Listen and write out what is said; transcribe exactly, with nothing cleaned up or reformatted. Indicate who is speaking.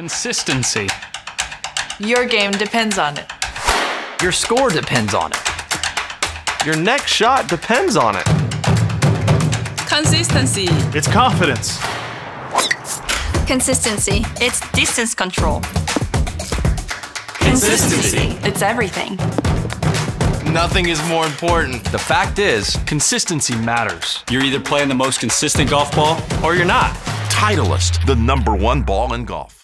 Speaker 1: Consistency.
Speaker 2: Your game depends on it.
Speaker 3: Your score depends on it.
Speaker 4: Your next shot depends on it.
Speaker 5: Consistency.
Speaker 6: It's confidence.
Speaker 7: Consistency.
Speaker 8: It's distance control.
Speaker 9: Consistency.
Speaker 8: It's everything.
Speaker 9: Nothing is more important.
Speaker 3: The fact is,
Speaker 1: Consistency matters.
Speaker 10: You're either playing the most consistent golf ball
Speaker 1: Or you're not.
Speaker 11: Titleist, the number one ball in golf.